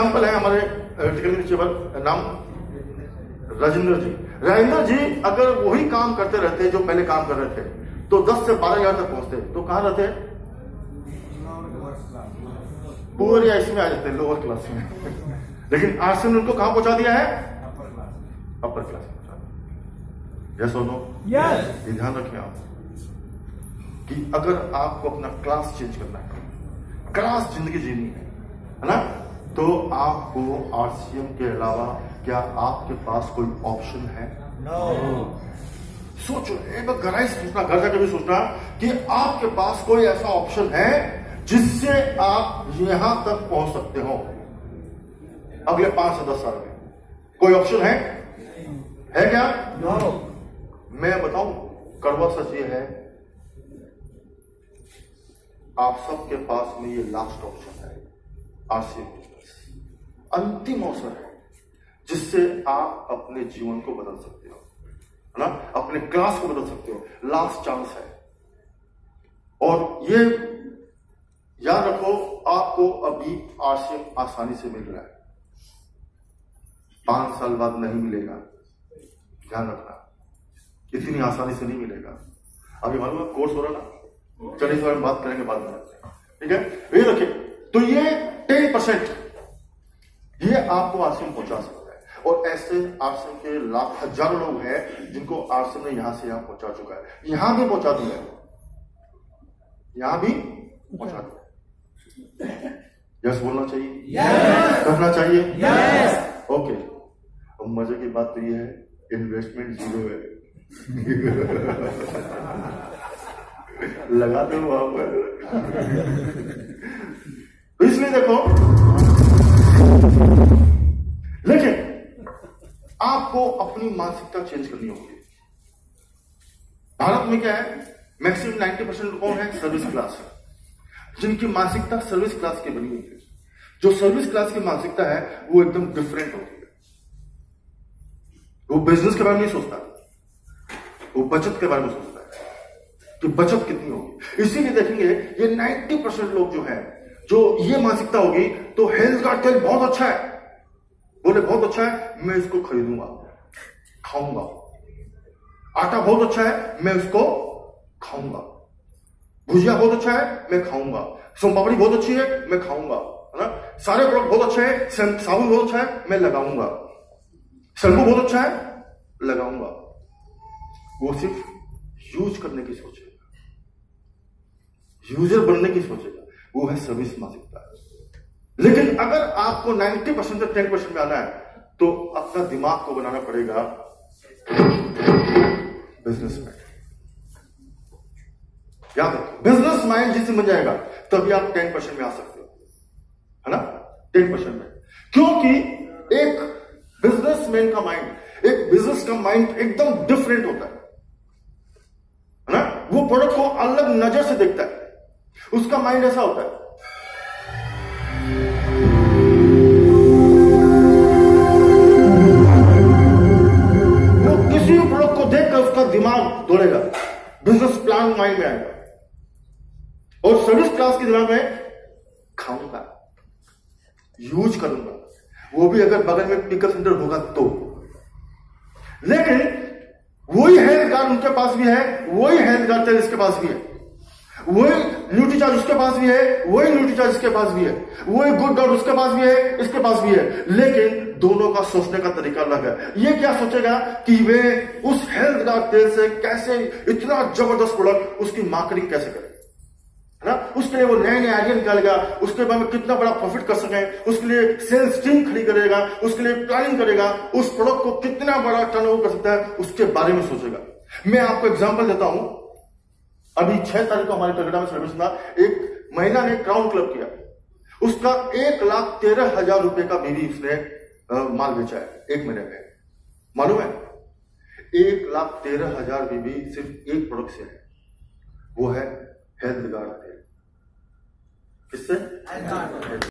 Example है हमारे technical नाम राजेंद्र जी। राजेंद्र जी अगर वही काम करते रहते जो पहले काम कर रहे थे तो 10 से 12,000 तक पहुंचते, तो कहां रहते? पुअर या इसमें आ जाते हैं, लोअर क्लास में। लेकिन आश्रम ने उनको कहां पहुंचा दिया है? अपर क्लास में पहुंचा दिया। यस और नो? यस। ये ध्यान रखें आप कि अगर आपको अपना क्लास चेंज करना है, क्लास जिंदगी जीनी है ना, तो आपको आरसीएम के अलावा क्या आपके पास कोई ऑप्शन है? नो। सोचो, एक बार गहराई से सोचना, घर जाकर भी सोचना कि आपके पास कोई ऐसा ऑप्शन है जिससे आप यहां तक पहुंच सकते हो अगले 5 से 10 साल में। कोई ऑप्शन है? है क्या? नो। मैं बताऊं, कड़वा सच ये है, आप सबके पास में ये लास्ट ऑप्शन है, आरसीएम बिजनेस। अंतिम अवसर है जिससे आप अपने जीवन को बदल सकते हो, है ना, अपने क्लास को बदल सकते हो। लास्ट चांस है। और ये याद रखो, आपको अभी आरसीएम आसानी से मिल रहा है, 5 साल बाद नहीं मिलेगा। ध्यान रखना, इतनी आसानी से नहीं मिलेगा। अभी मालूम है कोर्स हो रहा ना, चलिए इस बारे में बात करेंगे बाद में, ठीक है? ये रखिए, तो ये 10% ये आपको आरसीएम पहुंचा सकता है। और ऐसे आरसीएम के लाख हजारों लोग हैं जिनको आरसीएम ने यहां से यहां पहुंचा चुका है। यहां भी पहुंचा दिया है, यहां भी पहुंचा दिया। यस बोलना चाहिए, यस करना चाहिए, यस। ओके, अब मजे की बात तो ये है, इन्वेस्टमेंट 0 है। लगा दो वहां पर। तो इसलिए देखो, लेकिन आपको अपनी मानसिकता चेंज करनी होगी। भारत में क्या है, मैक्सिमम 90% कौन है? सर्विस क्लास है, जिनकी मानसिकता सर्विस क्लास की बनी हुई है। जो सर्विस क्लास की मानसिकता है वो एकदम डिफरेंट होती है। वो बिजनेस के बारे में नहीं सोचता, वो बचत के बारे में सोचता है कि बचत कितनी होगी। इसीलिए देखेंगे ये 90% लोग जो है, जो ये मानसिकता होगी, तो हेल्थ का तेल बहुत अच्छा है, बोले बहुत अच्छा है, मैं इसको खरीदूंगा, खाऊंगा। आटा बहुत अच्छा है, मैं उसको खाऊंगा। भुजिया बहुत अच्छा है, मैं खाऊंगा। सोम पापड़ी बहुत अच्छी है, मैं खाऊंगा, है ना। सारे प्रोडक्ट बहुत अच्छे हैं, साबुन बहुत अच्छा है, मैं लगाऊंगा। शैम्पू बहुत अच्छा है, लगाऊंगा। वो सिर्फ यूज करने की सोचेगा, यूजर बनने की सोचेगा। वो है सर्विस मानसिकता। लेकिन अगर आपको 90% से 10% में आना है, तो अपना दिमाग को बनाना पड़ेगा बिजनेस माइंड। याद रखो, बिजनेस माइंड जिससे बन जाएगा तभी आप 10% में आ सकते हो, है ना, 10% में। क्योंकि एक बिजनेसमैन का माइंड, एक बिजनेस का माइंड एकदम डिफरेंट होता है ना। वो प्रोडक्ट को अलग नजर से देखता है, उसका माइंड ऐसा होता है। वो किसी भी प्रोडक्ट को देखकर उसका दिमाग दौड़ेगा, बिजनेस प्लान माइंड में आएगा। और सर्विस क्लास के दिमाग में खाऊंगा, यूज करूंगा, वो भी अगर बगल में पिकअप सेंटर होगा तो। लेकिन वही हेल्थ कार्ड उनके पास भी है, वही हेल्थ कार्ड इसके पास भी है, वही ड्यूटी चार्ज उसके पास भी है, वही ड्यूटी चार्ज इसके पास भी है, वही गुड कार्ड उसके पास भी है, इसके पास भी है। लेकिन दोनों का सोचने का तरीका अलग है। ये क्या सोचेगा कि वे उस हेल्थ कार्ड तेल से कैसे इतना जबरदस्त प्रोडक्ट, उसकी मार्केटिंग कैसे करें, है ना। उसके लिए वो नए नए आइडिया निकालेगा, उसके बाद में कितना बड़ा प्रॉफिट कर सके, उसके लिए सेल्स टीम खड़ी करेगा, उसके लिए प्लानिंग करेगा, उस प्रोडक्ट को कितना बड़ा टर्नओवर कर सकता है, उसके बारे में सोचेगा। मैं आपको एग्जांपल देता हूं। अभी 6 तारीख को हमारे कलकत्ता में सर्विस में एक महिला ने क्राउन क्लब किया, उसका 1,13,000 रुपए का बेबी उसने माल बेचा है 1 महीने में। मालूम है, 1,13,000 बेबी सिर्फ एक प्रोडक्ट से है, वो है हेल्थ गार्ड। किससे?